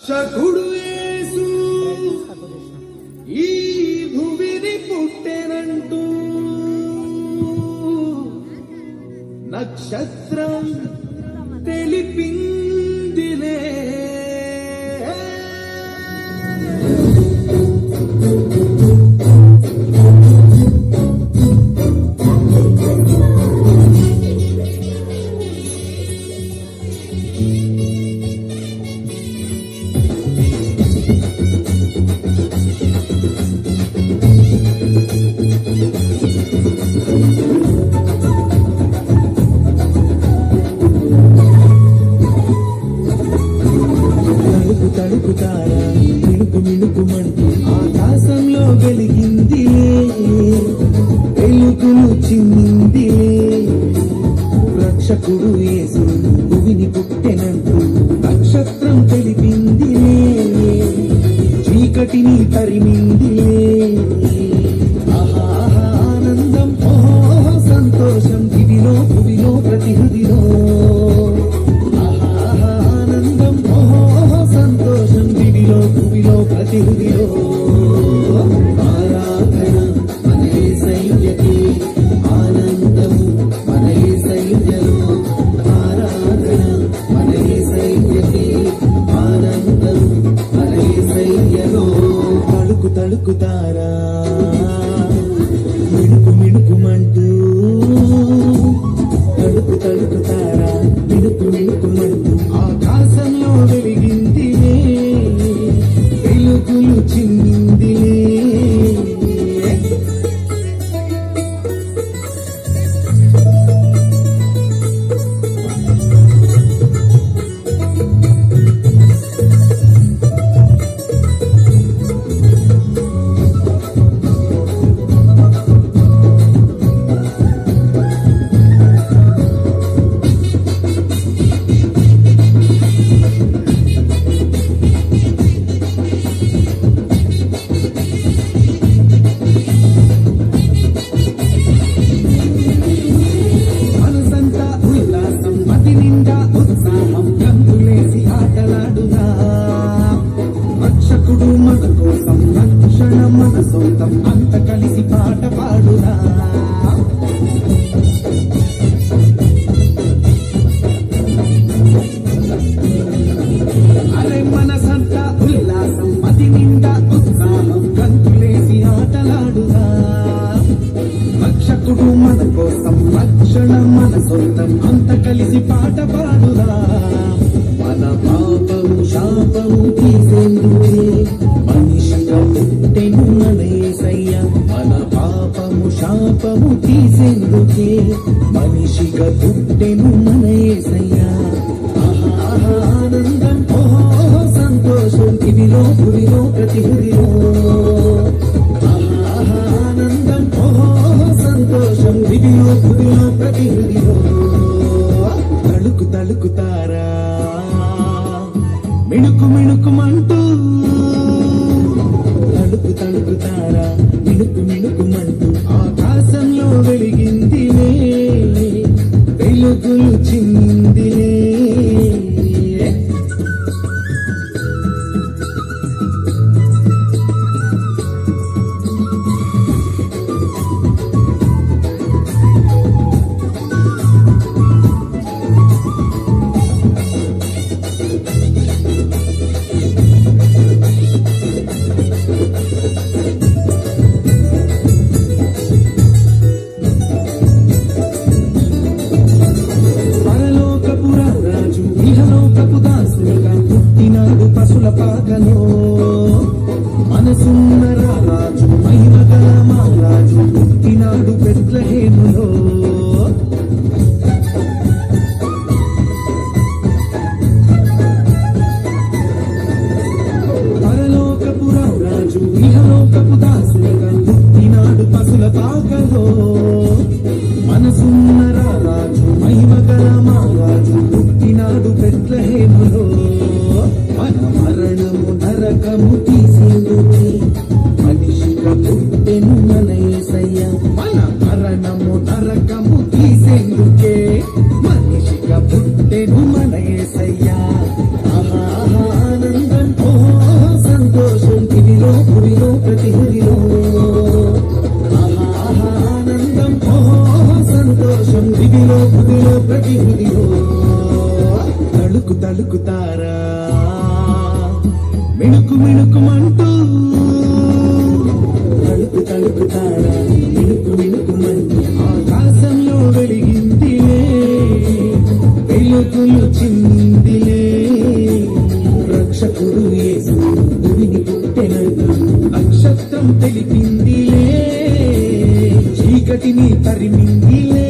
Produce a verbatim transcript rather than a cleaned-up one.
రక్షకుడు యేసు ఈ భూమిని పుట్టెనంటూ నక్షత్రం తెలిపిందిలే. తడుకుతారా మిణుకు మిణుకుమంటూ ఆకాశంలో వెలిగింది, వెలుగులు చిందింది. రక్షకుడు యేసు భూమిని పుట్టెనంటూ నక్షత్రం తెలిపింది, చీకటిని తరిమింది. ఆనందం ఓహో సంతోషం దివిలో భువిలో ప్రతి హృదిలో. ప్రతి హృదిలో ఆరాధన మన యేసయ్యకే, ఆనందము మన యేసయ్యలో. ఆరాధన మన యేసయ్యకే, ఆనందము మన యేసయ్యలో. తడుకు తడుకుతారా మిణుకు మిణుకుమంటూ, తడుకు తడుకుతారా మిణుకు మిణుకుమంటూ ఆకాశంలో వెలిగింది, వెలుగులు చిందిందిలే. రక్షకుడు మన కోసం రక్షణ మన సొంతం, అంత కలిసి పాట పాడునా. అరే మనసంతా ఉల్లాసం, మది నిండా ఉత్సాహం, గంతులేసి ఆటలాడునా. రక్షకుడు మన కోసం రక్షణ మన సొంతం, అంత కలిసి పాట పాడునా. మన పాపము శాపము తీసేందుకే మనిషిగా పుట్టెను మన యేసయ్య. మన పాపము శాపము తీసేందుకే మనిషిగా పుట్టెను మన యేసయ్య. ఆనందం ఓహో సంతోషం దివిలో భువిలో ప్రతి హృదిలో. ఆనందం ఓహో సంతోషం దివిలో భువిలో ప్రతి హృదిలో. తడుకు తడుకుతారా మిణుకు మిణుకుమంటూ, తడుకు తడుకుతారా మిణుకు మిణుకుమంటూ ఆకాశంలో వెలిగిందిలే, వెలుగులు చిందిందిలే. పాకలో మనసున్న రాజు మహిమగల మా రాజు పుట్టినాడు బెత్లెహేములో. పరలోకపు రాజు ఇహలోకపు దాసునిగా పుట్టినాడు పశుల పాకలో. మనసున్న రాజు మహిమగల మా రాజు పుట్టినాడు బెత్లెహేములో. మన మరణము నరకము తీసేందుకే మనిషిగా పుట్టెను మన యేసయ్య. మన మరణము నరకము తీసేందుకే మనిషిగా పుట్టెను మన యేసయ్య. ఆనందం మిణుకు మిణుకుమంటూ తలుపు తలుపు తార మిణుకు మిణుకుమంటూ ఆకాశంలో వెలిగిందిలే వెలుగులు చిందిలే రక్షకుడు యేసు భూమిని పుట్టెనంటూ నక్షత్రం తెలిపిందిలే చీకటిని తరిమిందిలే